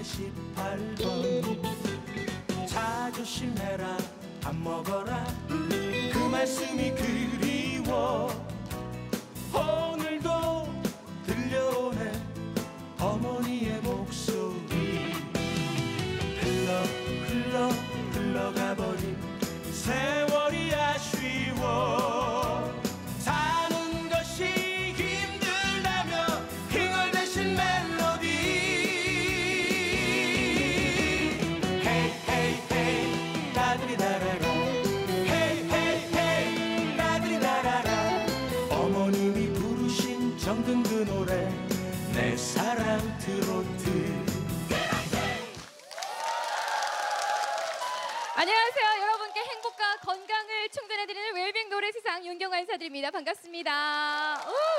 18번 자 조심해라 밥 먹어라 그 말씀이 그리워 오늘도 들려오네 어머니의 목소리 흘러가버린 세월이 아쉬워 사는 것이 힘들다며 핑얼대신 멜로디 헤이 헤이 헤이 나들이 달아라 헤이 헤이 헤이 나들이 달아라 어머님이 부르신 정든 그 노래 내 사랑 트로트. 안녕하세요. 여러분께 행복과 건강을 충전해드리는 웰빙 노래세상 윤경아 인사드립니다. 반갑습니다.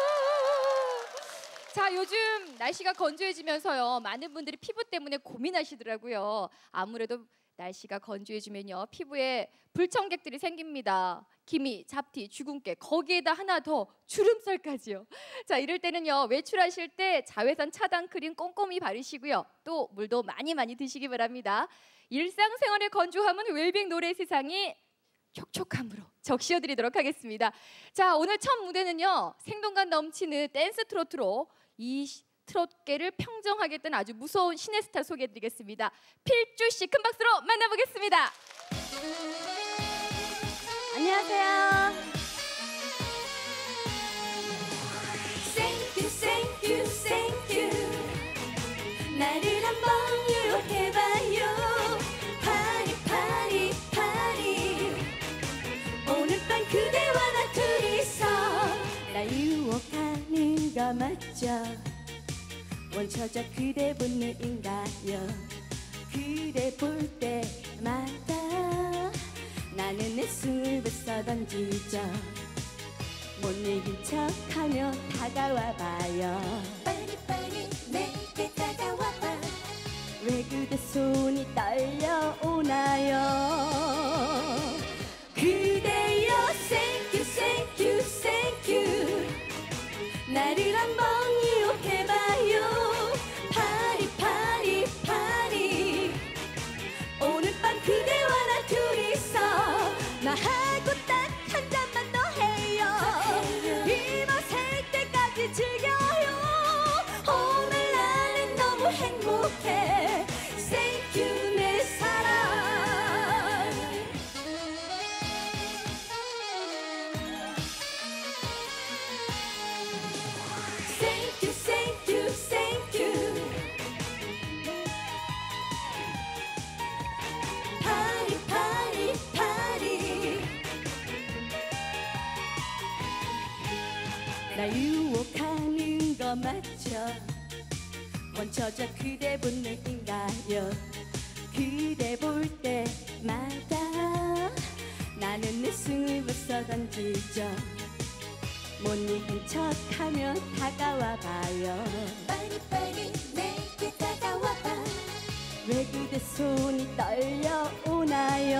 자, 요즘 날씨가 건조해지면서요. 많은 분들이 피부 때문에 고민하시더라고요. 아무래도 날씨가 건조해지면요. 피부에 불청객들이 생깁니다. 기미, 잡티, 주근깨, 거기에다 하나 더 주름살까지요. 자, 이럴 때는요. 외출하실 때 자외선 차단 크림 꼼꼼히 바르시고요. 또 물도 많이 드시기 바랍니다. 일상생활의 건조함은 웰빙 노래세상이 촉촉함으로 적시어드리도록 하겠습니다. 자, 오늘 첫 무대는요. 생동감 넘치는 댄스 트로트로 이 트롯계를 평정하겠다는 아주 무서운 신의 스타 소개해드리겠습니다. 필주 씨 큰 박수로 만나보겠습니다. 안녕하세요. Thank you, thank you, thank you. 나를 한번 유혹해봐요. 파리 파리 파리 오늘 밤 그대와 나 둘이서 나 유혹하는 거 맞죠? 원쳐져 그대 본능인가요? 그대 볼 때마다 나는 내 숨을 불써 던지죠. 못 이긴 척하며 다가와봐요. 빨리빨리 내게 다가와봐. 왜 그대 손이 떨려오나요? 그대여 thank you thank you thank you 나를 한번 유혹해봐요. 파리 파리 파리 오늘 밤 그대와 나 둘이서 나하고 딱 한 잔만 더 해요. 이 맛 살 때까지 즐겨요. 오늘 나는 너무 행복해. Thank you 내 사랑. Thank you thank you thank you 파리 파리 파리 나 유혹하는 거 맞죠? 원쳐져 그대 본능인가요? 그대 볼 때마다 나는 내 숨을 불써 던지죠. 못 이긴 척하며 다가와봐요. 빨리빨리 내게 다가와봐. 왜 그대 손이 떨려오나요?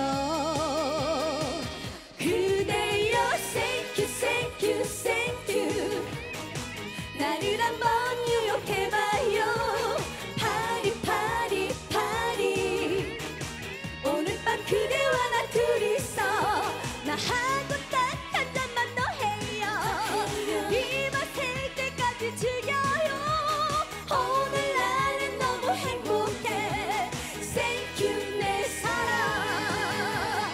그대여 thank you thank you thank you 나를 한번 유혹해봐요. 파리 파리 파리 오늘 밤 그대와 나 둘이서 나하고 딱 한 잔만 더 해요. 이 맛 살 때까지 즐겨요. 오늘 나는 너무 행복해. Thank you 내 사랑.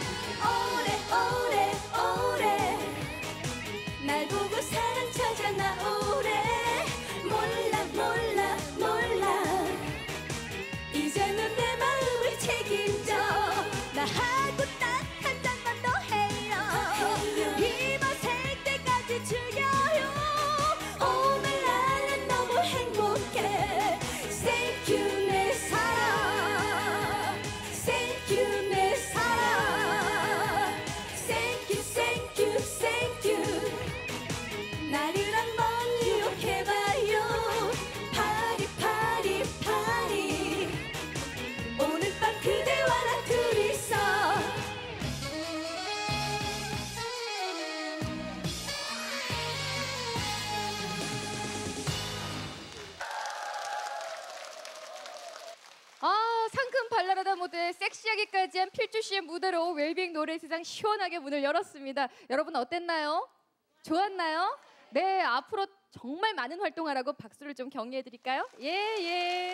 발랄하다 무대 섹시하기까지 한 필주 씨의 무대로 웰빙 노래 세상 시원하게 문을 열었습니다. 여러분 어땠나요? 좋았나요? 네, 앞으로 정말 많은 활동하라고 박수를 좀 격려해 드릴까요? 예.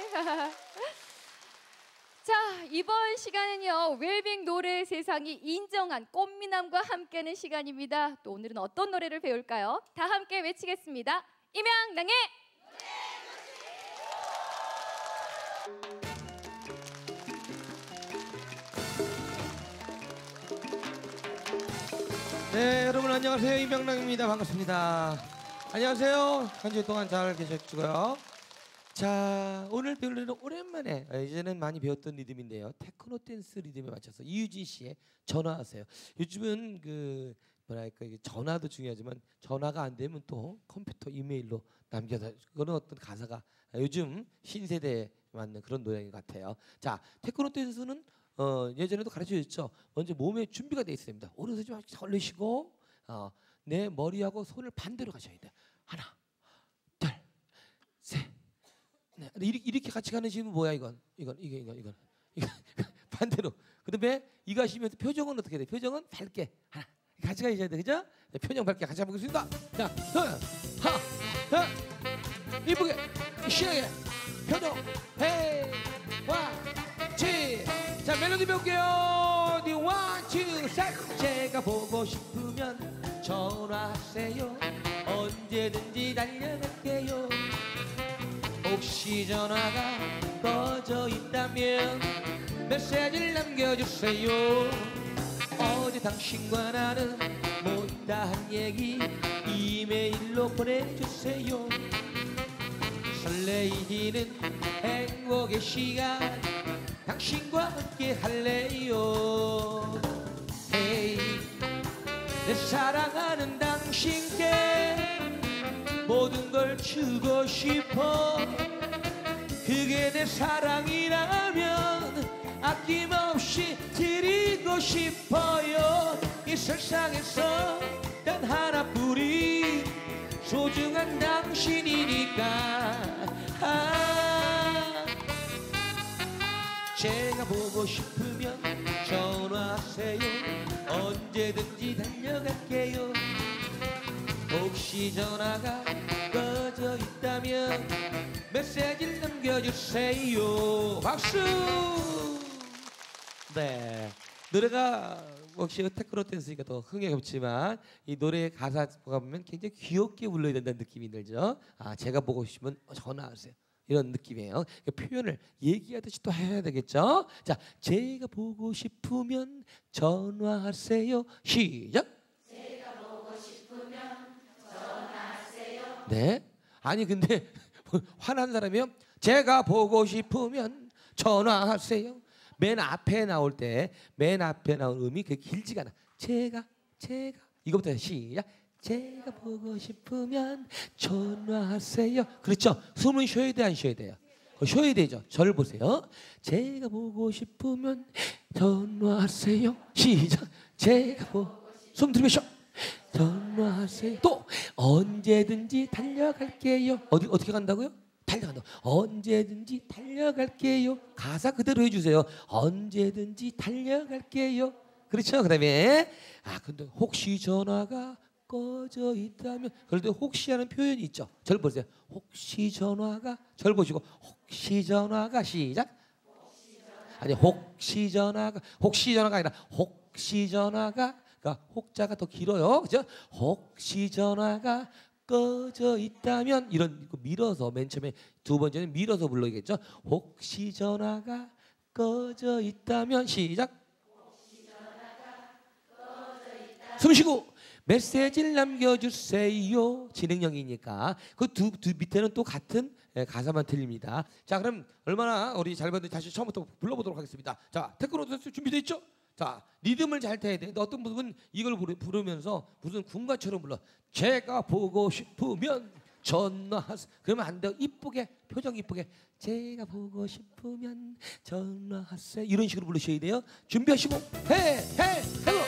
자, 이번 시간은요. 웰빙 노래 세상이 인정한 꽃미남과 함께하는 시간입니다. 또 오늘은 어떤 노래를 배울까요? 다 함께 외치겠습니다. 임양랑의 네, 여러분 안녕하세요. 임영랑입니다. 반갑습니다. 안녕하세요. 한 주 동안 잘 계셨고요. 자, 오늘 배울 노래는 오랜만에 이제는 많이 배웠던 리듬인데요. 테크노 댄스 리듬에 맞춰서 이유진 씨의 전화하세요. 요즘은 그 뭐랄까 이게 전화도 중요하지만 전화가 안 되면 또 컴퓨터 이메일로 남겨서 그런 어떤 가사가 요즘 신세대에 맞는 그런 노래인 것 같아요. 자, 테크노 댄스는 예전에도 가르쳐줬죠. 먼저 몸에 준비가 돼 있어야 됩니다. 오른손 좀 벌리시고 내 머리하고 손을 반대로 가셔야 돼. 하나, 둘, 셋. 네, 이렇게 같이 가는 식은 뭐야 이건 반대로. 그다음에 이거 하시면서 표정은 어떻게 돼? 표정은 밝게 하나 같이 가셔야 돼, 그죠? 네, 표정 밝게 같이 한번 보겠습니다. 자, 하나, 이쁘게 신나게 표정. 헤이, 원, 투. 자, 멜로디 배울게요. 니 원, 투, 셋. 제가 보고 싶으면 전화하세요. 언제든지 달려갈게요. 혹시 전화가 꺼져 있다면 메시지를 남겨주세요. 어제 당신과 나는 못다한 얘기 이메일로 보내주세요. 설레이는 행복의 시간 당신과 함께 할래요. Hey, 내 사랑하는 당신께 모든 걸 주고 싶어. 그게 내 사랑이라면 아낌없이 드리고 싶어요. 이 세상에서 단 하나뿐인 소중한 당신이니까. 제가 보고 싶으면 전화하세요. 언제든지 달려갈게요. 혹시 전화가 꺼져 있다면 메시지를 남겨주세요. 박수! 네, 노래가 역시 테크노 댄스니까 더 흥에 겹지만 이 노래의 가사가 보면 굉장히 귀엽게 불러야 된다는 느낌이 들죠. 제가 보고 싶으면 전화하세요. 이런 느낌이에요. 그러니까 표현을 얘기하듯이 또 해야 되겠죠. 자, 제가 보고 싶으면 전화하세요. 시작. 네. 아니 근데 화난 사람이요. 제가 보고 싶으면 전화하세요. 맨 앞에 나올 때 맨 앞에 나온 음이 그 길지가 않아. 제가 이거부터 시작. 제가 보고 싶으면 전화하세요. 그렇죠. 숨은 쉬어야 돼, 안 쉬어야 돼요? 쉬어야 되죠. 저를 보세요. 제가 보고 싶으면 전화하세요. 시작. 제가 숨 들이마셔. 전화하세요. 또 언제든지 달려갈게요. 어떻게 간다고요? 달려간다. 언제든지 달려갈게요. 가사 그대로 해주세요. 언제든지 달려갈게요. 그렇죠. 그다음에 근데 혹시 전화가 꺼져 있다면 그럴 때 혹시 하는 표현이 있죠. 절 보세요. 혹시 전화가 절 보시고 혹시 전화가 시작. 아니 혹시 전화가 아니라 혹시 전화가 그러니까 혹자가 더 길어요. 그죠? 혹시 전화가 꺼져 있다면 이런 밀어서 맨 처음에 두 번째는 밀어서 불러야겠죠. 혹시 전화가 꺼져 있다면 시작. 숨 쉬고 메시지를 남겨주세요. 진행형이니까 그 두 밑에는 또 같은 가사만 틀립니다. 자, 그럼 얼마나 우리 잘 봤는지 다시 처음부터 불러보도록 하겠습니다. 자, 테크노 댄스 준비돼 있죠? 자, 리듬을 잘 타야 돼. 어떤 분은 이걸 부르면서 무슨 군가처럼 불러. 제가 보고 싶으면 전화하세요. 그러면 안 돼요. 이쁘게 표정 이쁘게 제가 보고 싶으면 전화하세요. 이런 식으로 부르셔야 돼요. 준비하시고 헤이 해로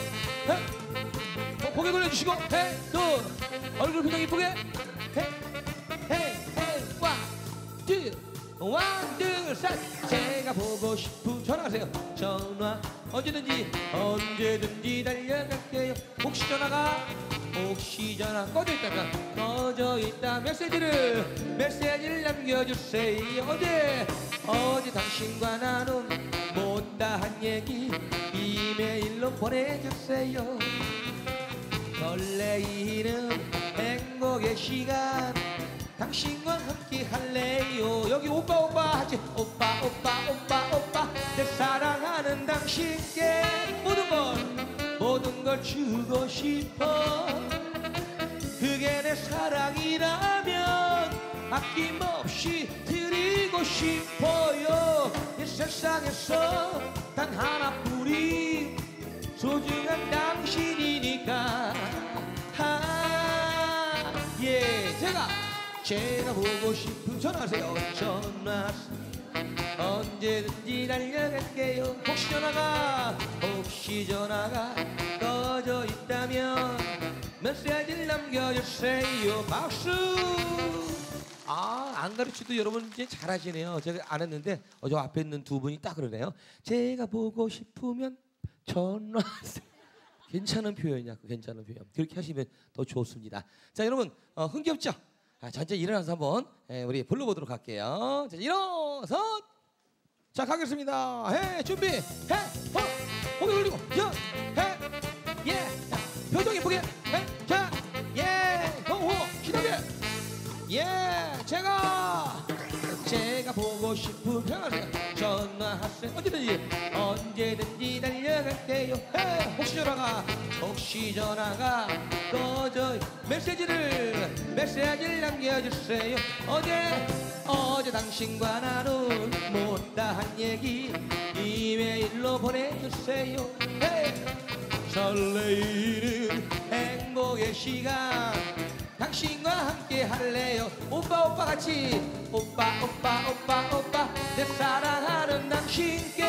고개 돌려주시고 헤이 또 얼굴 표정 이쁘게 헤이 원, 투, 원, 둘, 셋. 제가 보고 싶으면 전화하세요. 전화 언제든지 달려갈게요. 혹시 전화 꺼져 있다면 메시지를 남겨주세요. 어제 당신과 나눈 못다한 얘기 이메일로 보내주세요. 설레이는 행복의 시간 당신과 함께 할래요. 여기 오빠 하지. 오빠 내 사랑하는 당신께 모든 걸 주고 싶어. 그게 내 사랑이라면 아낌없이 드리고 싶어요. 이 세상에서 단 하나뿐인 소중한 당신이니까. 제가 보고 싶으면 전화하세요. 언제든지 달려갈게요. 혹시 전화가 꺼져 있다면 메시지를 남겨주세요. 박수. 안 가르쳐도 여러분 이제 잘하시네요. 제가 안 했는데 저 앞에 있는 두 분이 딱 그러네요. 제가 보고 싶으면 전화하세요. 괜찮은 표현이야. 괜찮은 표현. 그렇게 하시면 더 좋습니다. 자, 여러분 흥겹죠? 전체 일어나서 한번 불러보도록 할게요. 자, 일어서. 자, 가겠습니다. 준비. 고개 돌리고. 자, 표정 예쁘게. 자, 기다려. 제가 보고 싶으면 전화하세요. 언제든지 달려갈게요. 혹시 전화가 꺼져 메시지를 남겨주세요. 어제 당신과 나눈 못다한 얘기 이메일로 보내주세요. 설레이는 행복의 시간 당신과 함께 할래요. 오빠 같이. 오빠 내 사랑하는 당신께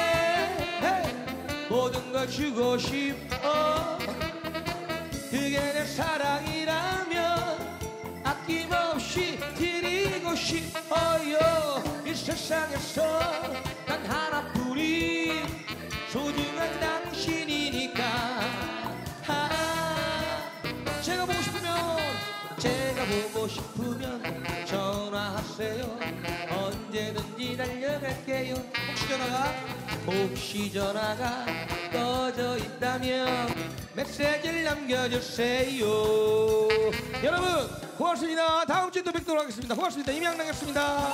모든 걸 주고 싶어. 그게 내 사랑이라면 아낌없이 드리고 싶어요. 이 세상에서 단 하나뿐인 소중한 당신이니까. 제가 보고 싶으면 전화하세요. 언제든지 달려갈게요. 혹시 전화가 꺼져 있다면 메시지를 남겨주세요. 여러분 고맙습니다. 다음 주에 또 뵙도록 하겠습니다. 고맙습니다. 임양락이었습니다.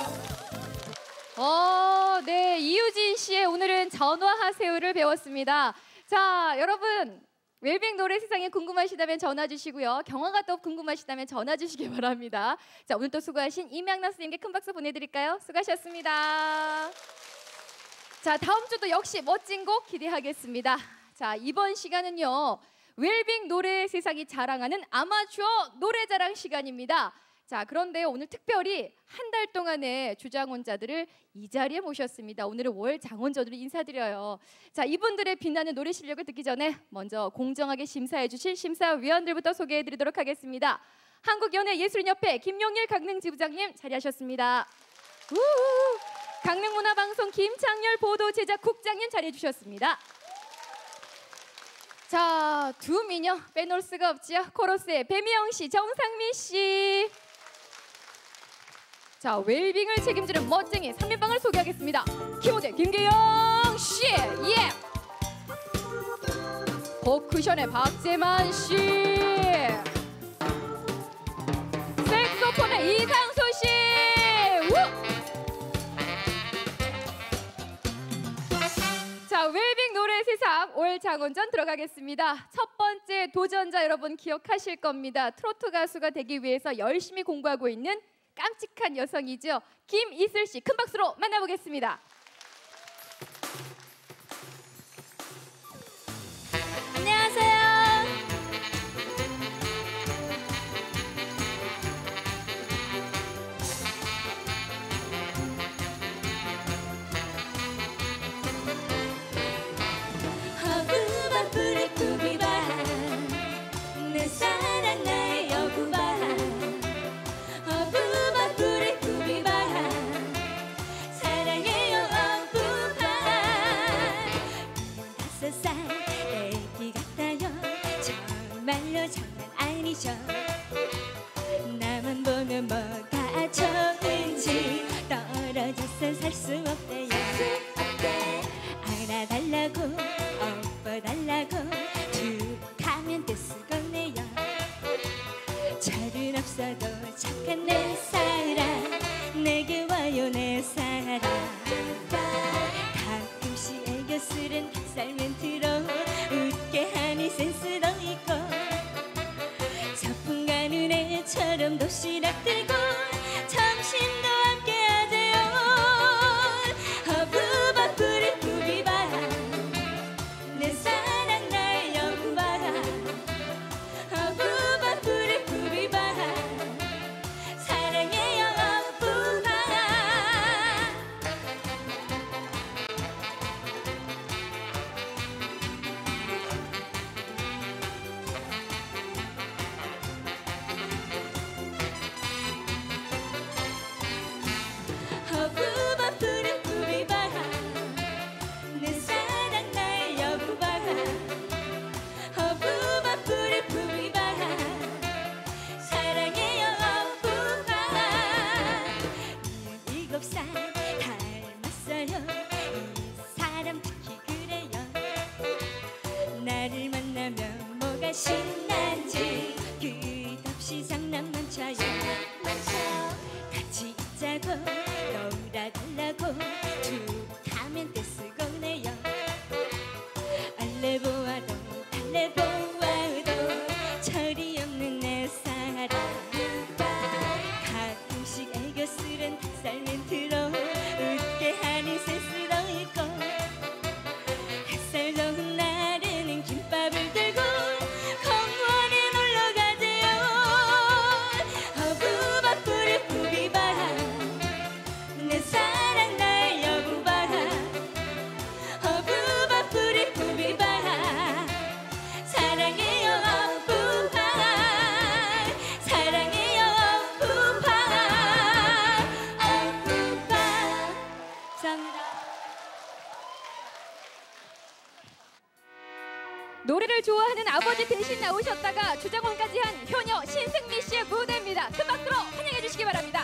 네, 이유진 씨의 오늘은 전화하세요를 배웠습니다. 자, 여러분 웰빙 노래 세상에 궁금하시다면 전화 주시고요. 경화가 또 궁금하시다면 전화 주시기 바랍니다. 자, 오늘 또 수고하신 임양락 선생님께 큰 박수 보내드릴까요? 수고하셨습니다. 자, 다음 주도 역시 멋진 곡 기대하겠습니다. 자, 이번 시간은요, 웰빙 노래 세상이 자랑하는 아마추어 노래자랑 시간입니다. 자, 그런데 오늘 특별히 한 달 동안의 주장원자들을 이 자리에 모셨습니다. 오늘은 월 장원자들을 인사드려요. 자, 이분들의 빛나는 노래 실력을 듣기 전에 먼저 공정하게 심사해 주실 심사위원들부터 소개해 드리도록 하겠습니다. 한국연예예술인협회 김용일 강릉지부장님 자리하셨습니다. 강릉문화방송 김창렬 보도제작국장님 자리해 주셨습니다. 자, 두 미녀 빼놓을 수가 없지요. 코러스의 배미영 씨, 정상미 씨. 자, 웰빙을 책임지는 멋쟁이 3인방을 소개하겠습니다. 키보드 김계영 씨, 퍼쿠션의 박재만 씨, 색소폰의 이상수 씨. 자, 웰빙 노래 세상 올 장원전 들어가겠습니다. 첫 번째 도전자 여러분 기억하실 겁니다. 트로트 가수가 되기 위해서 열심히 공부하고 있는 깜찍한 여성이죠. 김이슬 씨, 큰 박수로 만나보겠습니다. 안녕하세요. 허브바 불의 구비바 내 사랑 나의 여구바 허브바 불의 구비바 살 수 없대요. 알아달라고 엎어달라고 툭 하면 됐으겠네요. 철은 없어도 착한 내 사랑 내게 와요 내 사랑. 가끔씩 애교 쓰는 닭살 멘트로 웃게 하니 센스도 있고 소풍 가는 애처럼 도시락 들고 점심도 함께 하재요. 허브바 뿌리뿌리 바라 내 사랑 날 연바라. 허브바 뿌리뿌리 바라 사랑해요 허브바. 허브바 뿌리뿌리 바라 내 사랑 날 여부바라. 허브바 뿌리뿌리 바라 사랑해요 허브바. 7살 닮았어요. 이 사람 특히 그래요. 나를 만나면 뭐가 신난지 끝없이 장난만 쳐요. 같이 있자고 놀아달라고 툭 하면 됐으겠네요. 알레보아도 달래보아도 철이 없는 내 사랑. 가끔씩 애교 쓰는 닭살 멘트로 웃게 하는 센스도 있고 햇살 좋은 날에는 김밥을 들고 공원에 놀러 가재요. 허브바 뿌리뿌리 바라 내 사랑 날 여부바라. 허브바 뿌리뿌리 바라 사랑해요 허브바. 사랑해요 허브바. 허브바. 감사합니다. 노래를 좋아하는 아버지 대신 나오셨다가 주장원까지 한 효녀 신승미 씨의 무대입니다. 큰 박수로 환영해 주시기 바랍니다.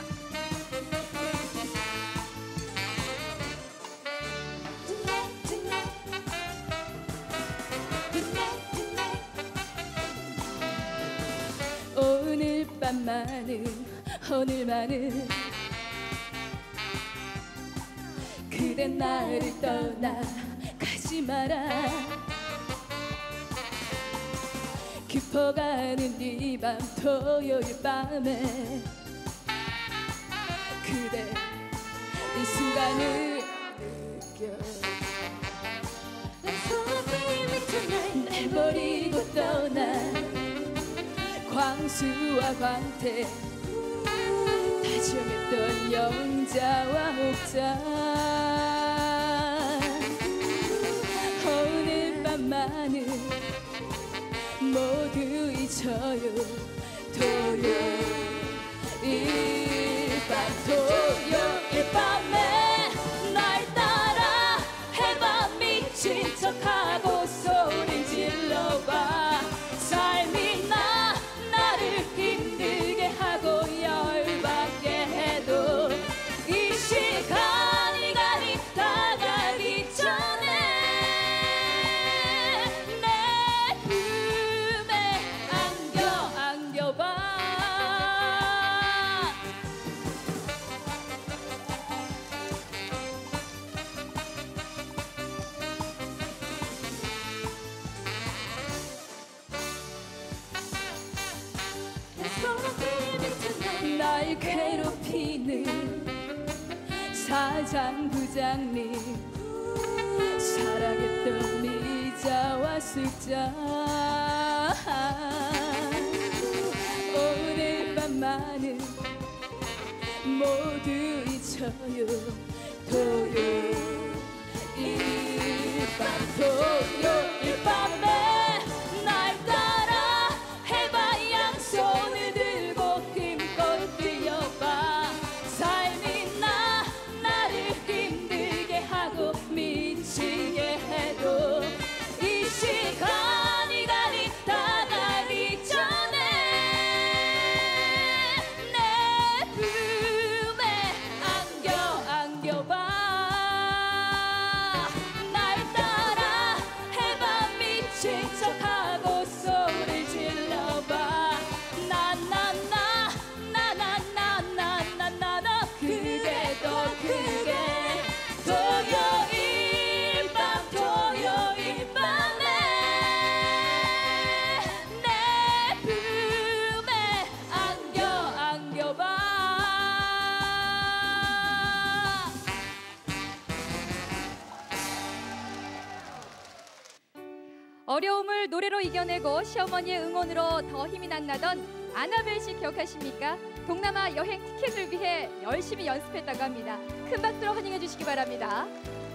오늘 밤만은 그대 나를 떠나 가지 마라. 깊어가는 이 밤 토요일 밤에 그대 이 순간을 느껴. 날 버리고 떠난 광수와 광태 다정했던 영자와 옥자. 오늘 밤만은 모두 잊혀요. 토요일 밤에 날 따라 해봐 미친 척하고 소리 질러봐. 삶이 나를 힘들게 하고 열받게 해도 이 시간이 다가기 전에 내 품에 안겨봐. 날 괴롭히는 사장 부장님 사랑했던 미자와 숙자. 오늘 밤만은 모두 잊혀요. 토요일 밤에 날 따라 해봐. 양손을 들고 힘껏 뛰어봐. 삶이 나를 힘들게 하고 미치게 해도 이 시간이 다가기 전에 내 품에 안겨봐. 어려움을 노래로 이겨내고 시어머니의 응원으로 더 힘이 난다던 아나벨 씨 기억하십니까? 동남아 여행 티켓을 위해 열심히 연습했다고 합니다. 큰 박수로 환영해 주시기 바랍니다.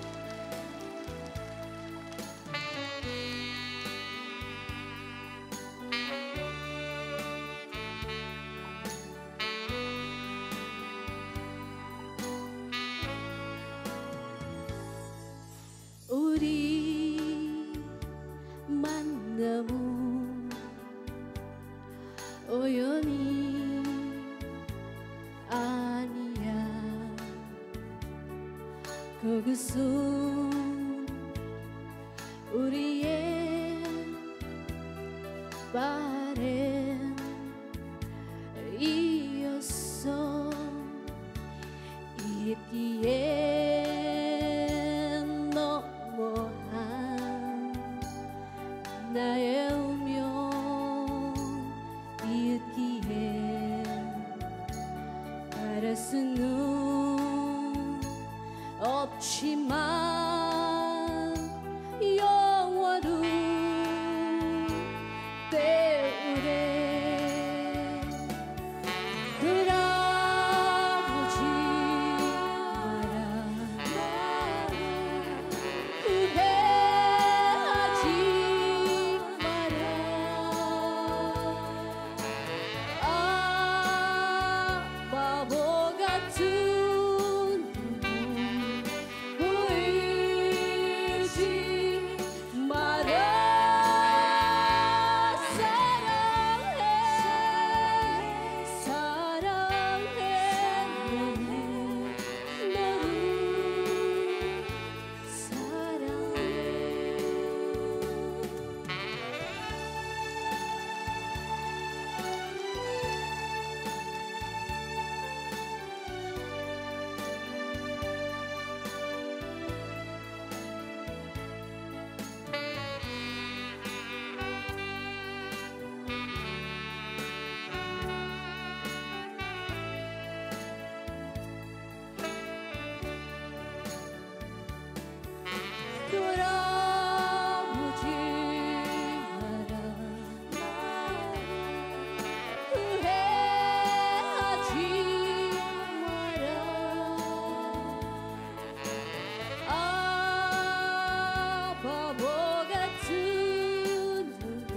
우리 만남은 우연이 아니야. 그것은 우리의 바램이었어. 있기에 너무한 나의 운명 있기에 바랄 수는 없지만 영원히 때우래. 돌아보지 마라. 후회하지 마라. 아, 바보 같은 보이지 마라. 사랑해, 사랑해, 너를 사랑해. 돌아오지 마라. 후회하지 마라. 아, 바보 같은 눈을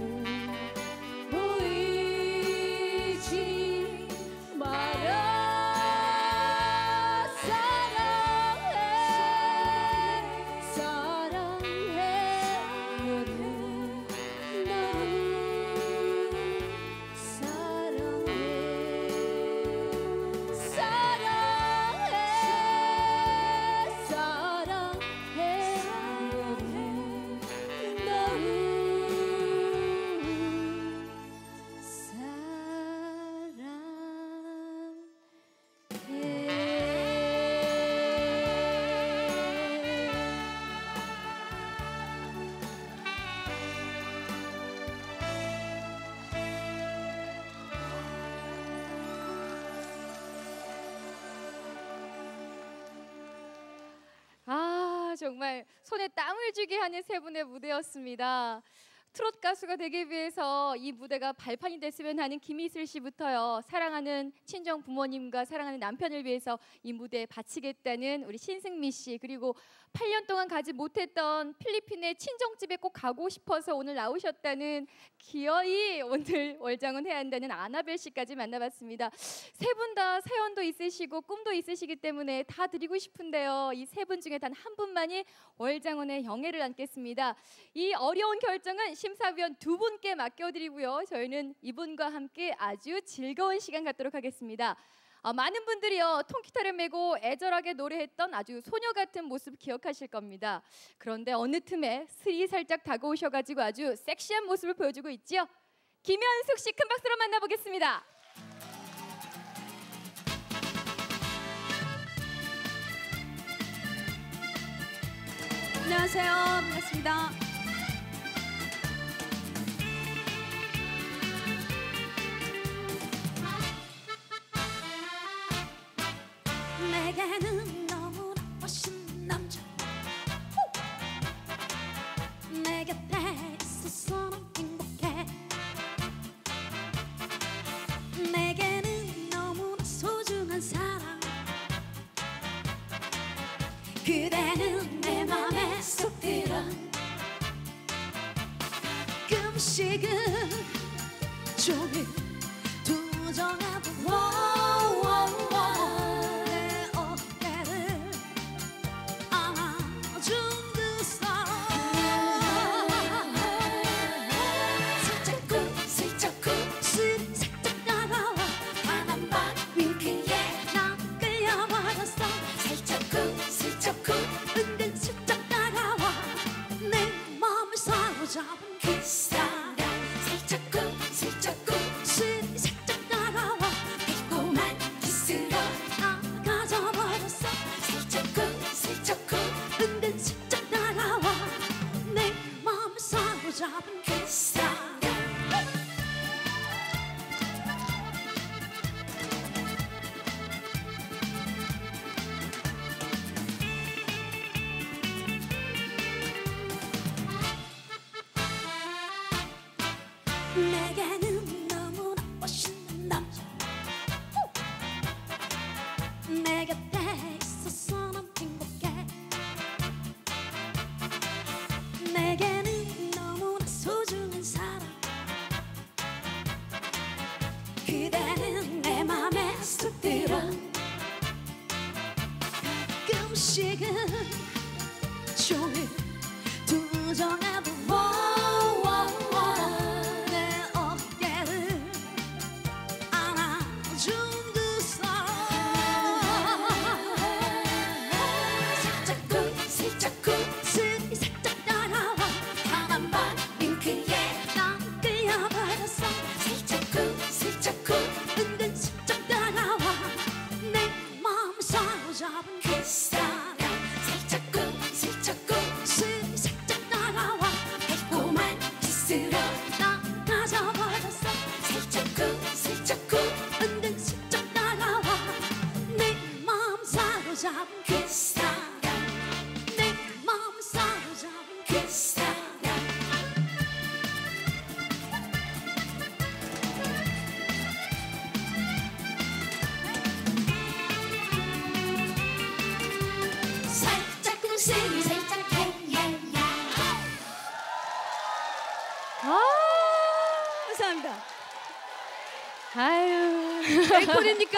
보이지 마라. 사랑해, 사랑해, 너를 사랑해. 사랑해, 사랑해, 너를 아, 정말 손에 땀을 쥐게 하는 세 분의 무대였습니다. 트롯 가수가 되기 위해서 이 무대가 발판이 됐으면 하는 김희슬 씨부터요. 사랑하는 친정 부모님과 사랑하는 남편을 위해서 이 무대에 바치겠다는 우리 신승미 씨, 그리고 8년 동안 가지 못했던 필리핀의 친정집에 꼭 가고 싶어서 오늘 나오셨다는 기어이 오늘 월장은 해야 한다는 아나벨 씨까지 만나봤습니다. 세 분 다 사연도 있으시고 꿈도 있으시기 때문에 다 드리고 싶은데요. 이 세 분 중에 단 한 분만이 월장원의 영예를 안겠습니다. 이 어려운 결정은 심사위원 두 분께 맡겨드리고요. 저희는 이분과 함께 아주 즐거운 시간 갖도록 하겠습니다. 많은 분들이요, 통기타를 메고 애절하게 노래했던 아주 소녀 같은 모습 기억하실 겁니다. 그런데 어느 틈에 슬이 살짝 다가오셔가지고 아주 섹시한 모습을 보여주고 있지요. 김현숙 씨 큰 박수로 만나보겠습니다. 안녕하세요. 반갑습니다. 내게는 너무나 멋진 남자 내 곁에 있어 그대는 내 맘에 쏙 들어 가끔씩은 종일 두정하던 내 어깨를 안아준 그 사람 슬쩍 살짝 다가와 단한 번 윙크에 난 끌려버렸어 슬쩍 은근 슬쩍 다가와 내 맘을 사로잡은 그 사람 슬쩍 살짝 다가와 달콤한 키스로 나 가져버렸어 슬쩍 은근 슬쩍 다가와 내 맘을 사로잡은 그 사람 내게는 너무나 멋있는 남자 내 곁에 있어서 난 행복해 내게는 너무나 소중한 사람 그대는 내 맘에 쏙 들어 가끔씩은 종일 두정하던 내 어깨를 안아준 그 사람 살짝 따라와 단한 번 윙크에 난 끌려버렸어 슬쩍 은근 슬쩍 따라와 내 마음 사로잡은 그 사람 슬쩍 따라와 달콤한 키스로 나 가져버렸어 슬쩍 은근 슬쩍 따라와 내 마음 사로잡은 그 사람 내 마음 사로잡은 그 사람 살짝 감사합니다. 아유. 앵콜입니까?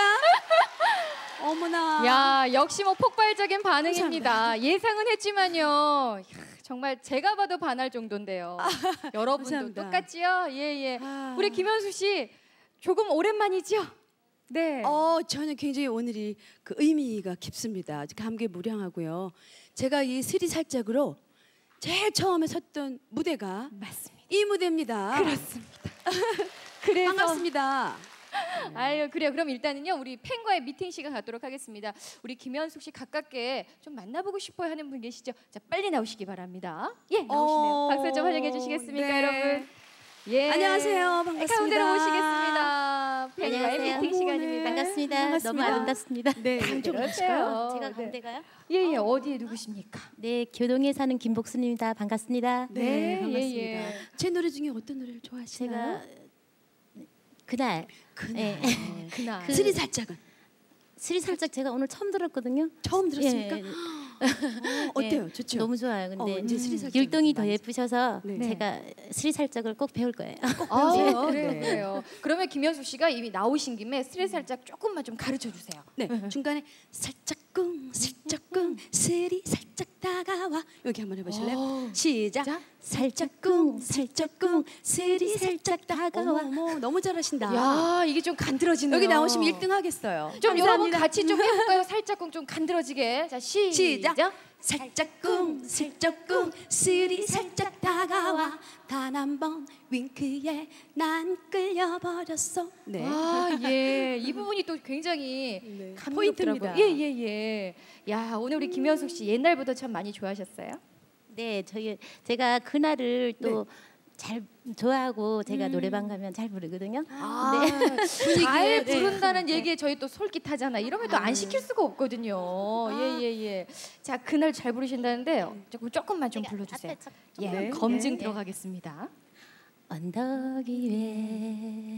어머나. 야, 역시 뭐 폭발적인 반응입니다. 예상은 했지만요. 이야, 정말 제가 봐도 반할 정도인데요. 여러분도 감사합니다. 똑같지요? 예. 아. 우리 김현수 씨 조금 오랜만이죠? 네. 저는 굉장히 오늘이 그 의미가 깊습니다. 감개무량하고요. 제가 이 스리살짝으로 제일 처음에 섰던 무대가 맞습니다. 이 무대입니다. 그렇습니다. 그래서 반갑습니다. 아유, 그래요. 그럼 일단은요, 우리 팬과의 미팅 시간 갖도록 하겠습니다. 우리 김현숙 씨 가깝게 좀 만나보고 싶어요 하는 분 계시죠? 자, 빨리 나오시기 바랍니다. 예, 나오시네요. 박수 좀 환영해 주시겠습니까, 네. 여러분? 예. 안녕하세요. 반갑습니다. 가운데로 모시겠습니다. 팬과의 안녕하세요. 미팅 시간입니다. 반갑습니다. 반갑습니다. 너무 아름답습니다. 네, 좀 보실까요? 제가 가운데 가요? 예, 어디에 누구십니까? 네, 교동에 사는 김복순입니다. 반갑습니다. 네, 반갑습니다. 예. 제 노래 중에 어떤 노래를 좋아하시나요? 제가 그날 그날. 그날. 스리살짝은 스리살짝 제가 오늘 처음 들었거든요. 처음 들었습니까? 예, 어때요? 예, 좋죠? 너무 좋아요. 근데 이제 스리살짝 율동이 더 예쁘셔서 네. 제가 스리살짝을 꼭 배울 거예요. 아, 네. 그래요. 그러면 김현숙 씨가 이미 나오신 김에 스레 살짝 조금만 좀 가르쳐 주세요. 네, 중간에 살짝꿍 스리 살짝 다가와 여기 한번 해보실래요? 시작. 살짝꿍 스리 살짝 다가와. 어머, 너무 잘하신다. 야, 이게 좀 간드러지네요. 여기 나오시면 1등 하겠어요. 좀 여러분 감사합니다. 같이 좀 해볼까요? 살짝쿵 좀 간드러지게. 자, 시작. 살짝꿍 스리 살짝 다가와 단 한 번 윙크에 난 끌려버렸어. 네. 아, 예. 이 부분이 또 굉장히 네. 감미롭더라고요. 포인트입니다. 예. 야, 오늘 우리 김현숙 씨 옛날부터 참 많이 좋아하셨어요? 네, 제가 그날을 또 잘 좋아하고 제가 노래방 가면 잘 부르거든요. 아, 잘 부른다는 얘기에 저희 또 솔깃하잖아. 이러면 또 안 시킬 수가 없거든요. 예. 자, 그날 잘 부르신다는데 조금만 좀 불러주세요. 예, 네. 검증 네. 들어가겠습니다. 언덕 위에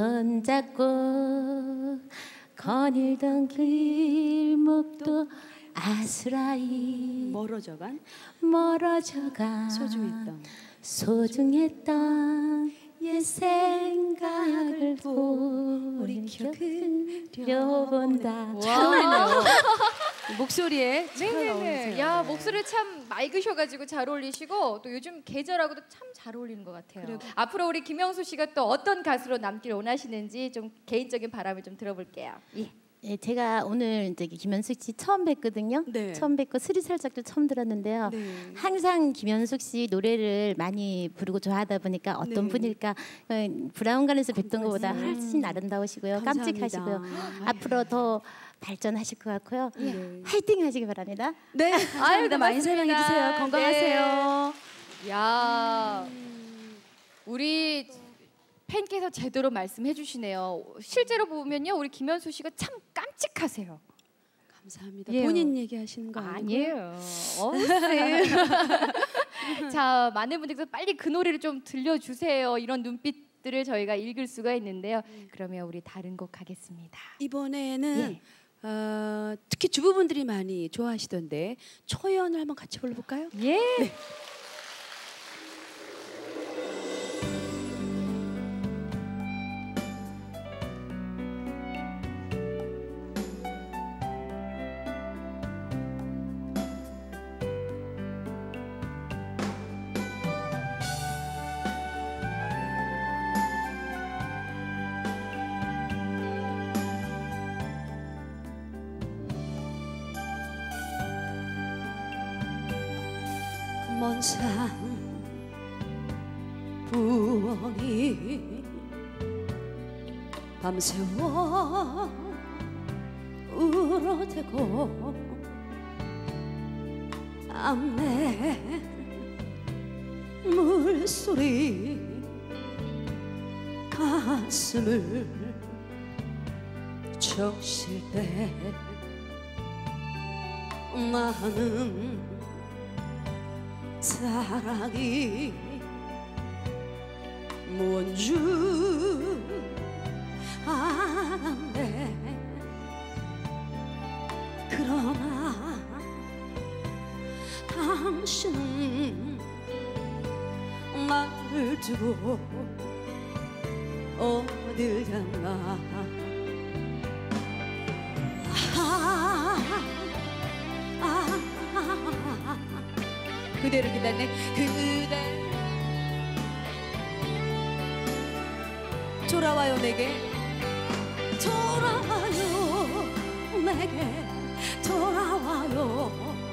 손잡고 거닐던 길목도 아스라이 멀어져간 멀어져가 소중했던 옛 생각을 돌이켜본다. 와. 목소리에 잘 네네네. 어울리세요. 야 목소리 참 맑으셔가지고 잘 어울리시고 또 요즘 계절하고도 참 잘 어울리는 것 같아요. 그래요. 앞으로 우리 김영수 씨가 또 어떤 가수로 남길 원하시는지 좀 개인적인 바람을 좀 들어볼게요. 예. 예, 제가 오늘 이제 김현숙 씨 처음 뵀거든요. 네. 처음 뵙고 스리살짝도 처음 들었는데요. 네. 항상 김현숙 씨 노래를 많이 부르고 좋아하다 보니까 어떤 네. 분일까 브라운관에서 뵙던 것보다 훨씬 아름다우시고요. 감사합니다. 깜찍하시고요. 앞으로 더 발전하실 것 같고요. 네. 화이팅 하시기 바랍니다. 네, 감사합니다. 많이 고맙습니다. 사랑해 주세요. 건강하세요. 야 우리 팬께서 제대로 말씀해 주시네요. 실제로 보면요 우리 김현수 씨가 참 깜찍하세요. 감사합니다. 예. 본인 얘기하시는 거 아니에요. 자 많은 분들께서 빨리 그 노래를 좀 들려주세요. 이런 눈빛들을 저희가 읽을 수가 있는데요. 그러면 우리 다른 곡 하겠습니다. 이번에는 예. 특히 주부분들이 많이 좋아하시던데 초연을 한번 같이 불러볼까요? 예. 먼 산 부엉이 밤새워 울어대고 암내 물소리 가슴을 적실 때 나는 사랑이 뭔 줄 알았네. 그러나 당신은 나를 두고 어딜 갔나. 그대를 기다리네. 그대 돌아와요 내게. 돌아와요 내게. 돌아와요.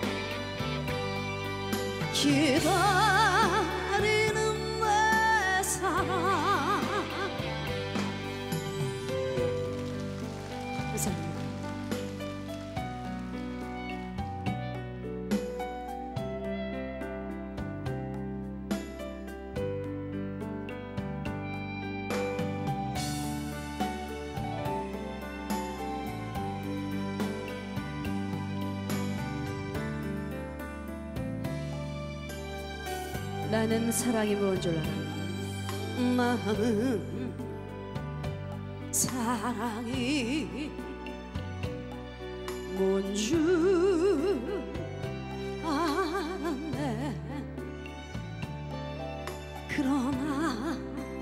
기다리는 내 사랑. 감사합니다. 나는 사랑이 뭔 줄 알아. 나는 사랑이 뭔 줄 알았네. 그러나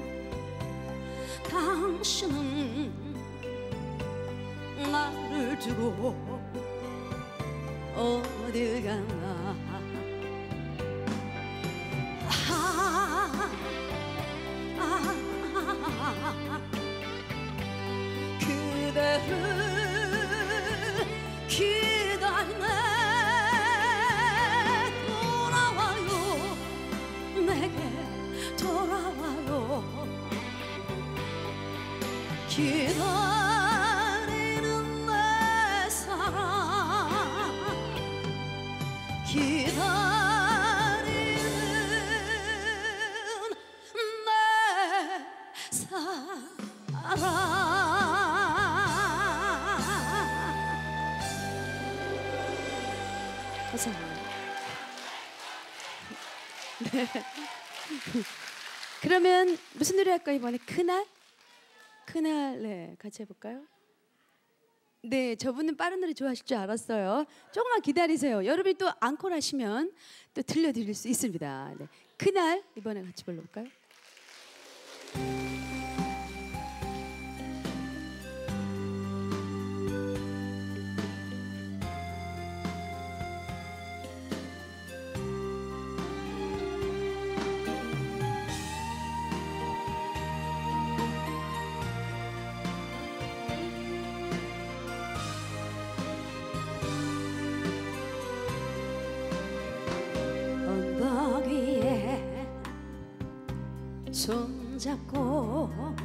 당신은 나를 두고 어딜 갔나. 그대를 기다리네. 돌아와요 내게. 돌아와요. 기다리는 내 사랑. 기다리는 내 사랑. 감사합니다. 네. 그러면 무슨 노래 할까요 이번에? 그날? 그날 네 같이 해볼까요? 네, 저분은 빠른 노래 좋아하실 줄 알았어요. 조금만 기다리세요. 여러분이 또 앙콜 하시면 또 들려드릴 수 있습니다. 네. 그날 이번에 같이 불러볼까요? 언덕 위에 손잡고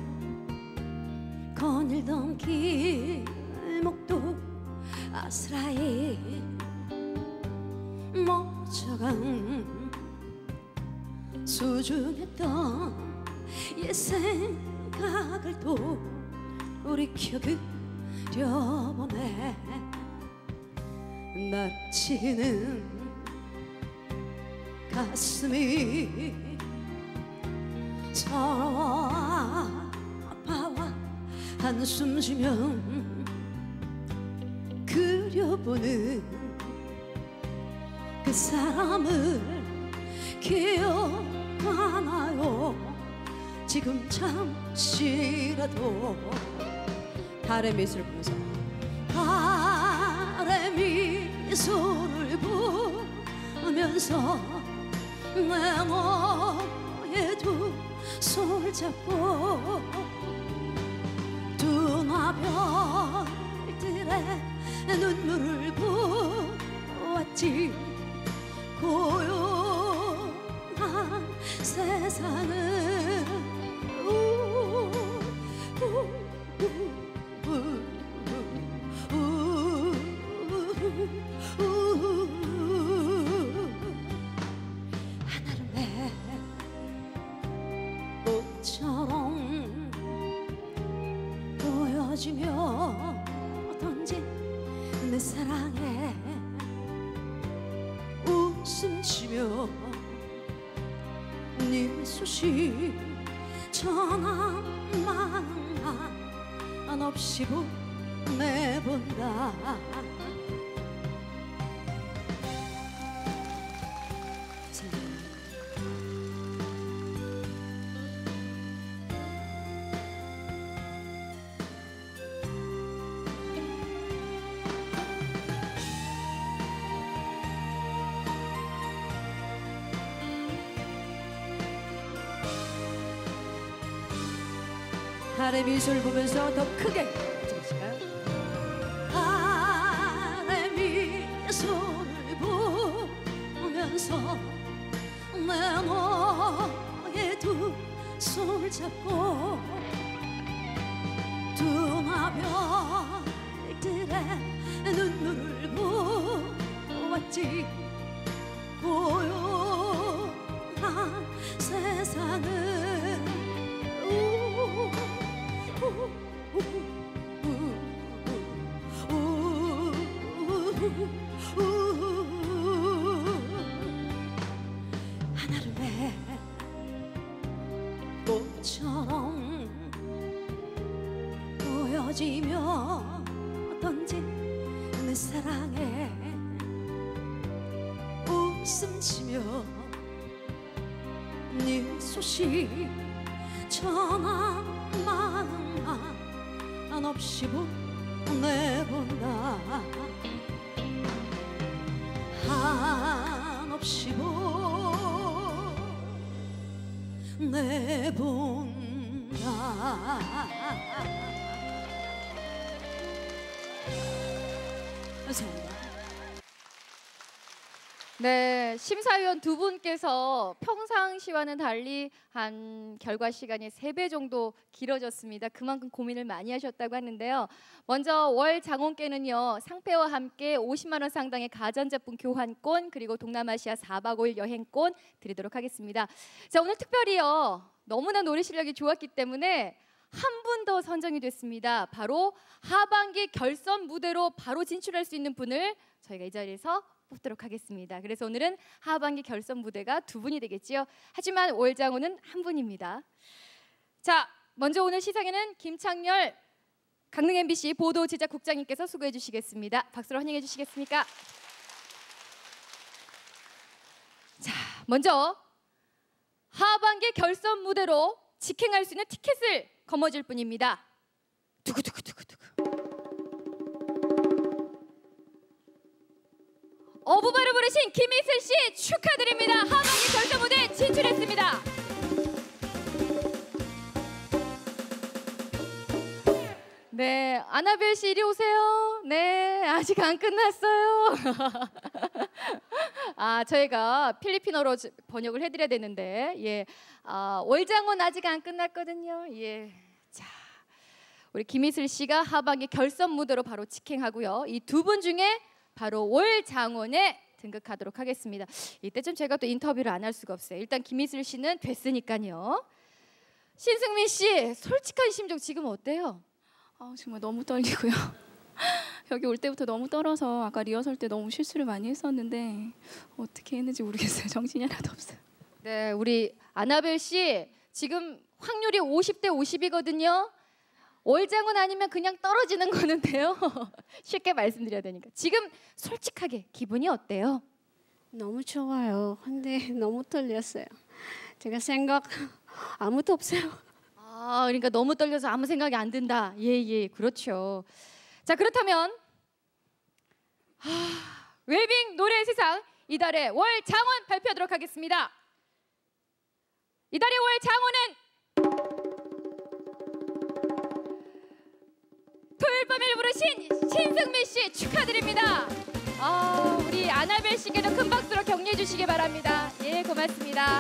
거닐던 길목도 아스라이 멈춰간 소중했던 옛 생각을 또 돌이켜그려보네. 날 치는 가슴이 서러워 아파와 한숨 쉬면 그려보는 그 사람을 기억하나요? 지금 잠시라도 달의 미술 보면서 달의 미소를 보면서 내 너의 두 손을 잡고 두나별들의 눈물을 보았지. 고요한 세상은 하나름의 꽃처럼 보여지며 던진 내 사랑에 웃음치며 네 소식 전화만 없이 보내본다. 달의 미술 보면서 더 크게 해주실까요? 달의 미소를 보면서 내 너의 두 손을 잡고 두나별들의 눈물을 보았지. 고요한 세상은 하나름의 꽃처럼 보여지며 던진 내 사랑에 웃음치며 네 소식 전화만 없이 보내본다. 한없이 보내본다. 감사합니다. 네, 심사위원 두 분께서 평상시와는 달리 한 결과 시간이 3배 정도 길어졌습니다. 그만큼 고민을 많이 하셨다고 하는데요. 먼저 월 장원께는요, 상패와 함께 50만 원 상당의 가전제품 교환권 그리고 동남아시아 4박 5일 여행권 드리도록 하겠습니다. 자, 오늘 특별히요, 너무나 노래 실력이 좋았기 때문에 한 분 더 선정이 됐습니다. 바로 하반기 결선 무대로 바로 진출할 수 있는 분을 저희가 이 자리에서 뽑도록 하겠습니다. 그래서 오늘은 하반기 결선 무대가 2분이 되겠지요. 하지만 월장호는 한 분입니다. 자, 먼저 오늘 시상에는 김창렬 강릉 MBC 보도 제작국장님께서 수고해 주시겠습니다. 박수로 환영해 주시겠습니까? 자, 먼저 하반기 결선 무대로 직행할 수 있는 티켓을 거머쥘 분입니다. 두구두구두구두구. 어부바를 부르신 김희슬 씨 축하드립니다. 하반기 결선 무대에 진출했습니다. 네, 아나벨 씨 이리 오세요. 네, 아직 안 끝났어요. 저희가 필리핀어로 번역을 해드려야 되는데, 예, 월장원 아직 안 끝났거든요. 예, 자, 우리 김희슬 씨가 하반기 결선 무대로 바로 직행하고요. 이 두 분 중에 바로 월장원에 등극하도록 하겠습니다. 이때 좀 제가 또 인터뷰를 안 할 수가 없어요. 일단 김희슬 씨는 됐으니까요. 신승민 씨, 솔직한 심정 지금 어때요? 정말 너무 떨리고요. 여기 올 때부터 너무 떨어서 아까 리허설 때 너무 실수를 많이 했었는데 어떻게 했는지 모르겠어요. 정신이 하나도 없어요. 네, 우리 아나벨 씨 지금 확률이 50대 50이거든요. 월장은 아니면 그냥 떨어지는 거는데요. 쉽게 말씀드려야 되니까. 지금 솔직하게 기분이 어때요? 너무 좋아요. 근데 너무 떨렸어요. 제가 생각 아무도 없어요. 그러니까 너무 떨려서 아무 생각이 안 든다. 예, 그렇죠. 자, 그렇다면 웰빙 노래 세상 이달의 월장원 발표하도록 하겠습니다. 이달의 월장원은 토요일 밤을 부르신 신승민 씨 축하드립니다. 우리 아나벨 씨께도 큰 박수로 격려해 주시기 바랍니다. 예, 고맙습니다.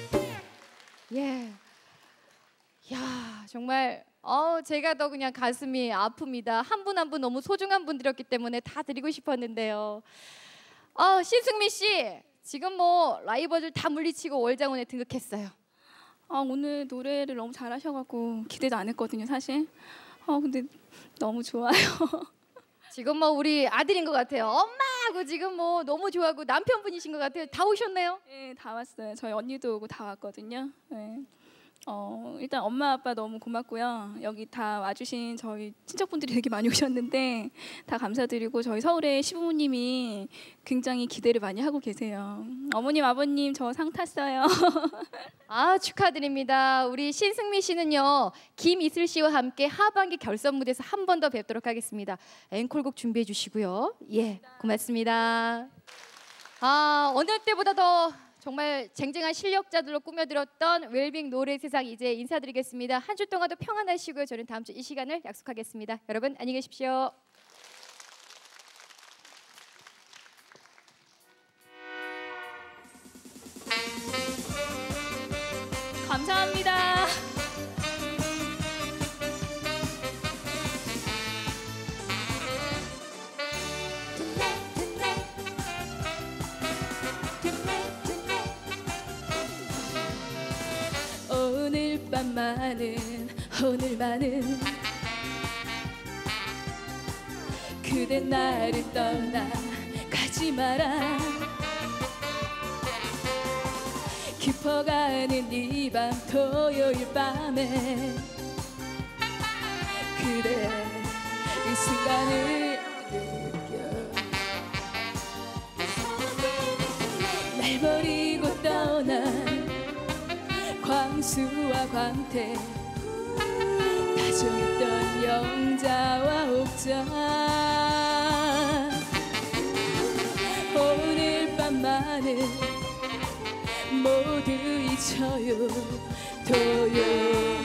예. 야, 정말 제가 더 그냥 가슴이 아픕니다. 한 분 한 분 너무 소중한 분들이었기 때문에 다 드리고 싶었는데요. 신승민 씨, 지금 뭐 라이벌들 다 물리치고 월장원에 등극했어요. 오늘 노래를 너무 잘하셔갖고 기대도 안 했거든요, 사실. 근데 너무 좋아요. 지금 뭐 우리 아들인 것 같아요. 엄마하고 지금 뭐 너무 좋아하고 남편분이신 것 같아요. 다 오셨네요? 네, 다 왔어요. 저희 언니도 오고 다 왔거든요. 네. 일단 엄마 아빠 너무 고맙고요. 여기 다 와주신 저희 친척분들이 되게 많이 오셨는데 다 감사드리고 저희 서울의 시부모님이 굉장히 기대를 많이 하고 계세요. 어머님 아버님 저 상 탔어요. 축하드립니다. 우리 신승민 씨는요 김이슬 씨와 함께 하반기 결선 무대에서 한 번 더 뵙도록 하겠습니다. 앵콜곡 준비해 주시고요. 예, 고맙습니다. 어느 때보다 더 정말 쟁쟁한 실력자들로 꾸며들었던 웰빙 노래 세상 이제 인사드리겠습니다. 한 주 동안도 평안하시고요. 저는 다음 주 이 시간을 약속하겠습니다. 여러분 안녕히 계십시오. 감사합니다. 오늘만은 그대 나를 떠나가지 마라. 깊어가는 이 밤 토요일 밤에 그대 이 순간을 느껴. 날 버리고 떠난 광수와 광태 다정했던 영자와 옥자 오늘 밤만은 모두 잊혀요. 토요일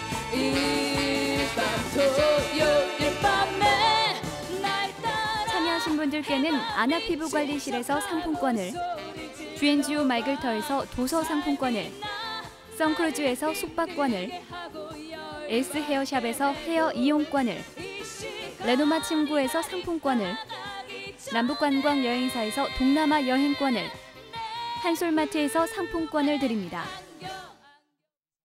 밤에 날 따라. 참여하신 분들께는 아나피부관리실에서 상품권을, G&G 말글터에서 도서 상품권을, 선크루즈에서 숙박권을, 에스 헤어샵에서 헤어 이용권을, 레노마 침구에서 상품권을, 남북관광 여행사에서 동남아 여행권을, 한솔마트에서 상품권을 드립니다.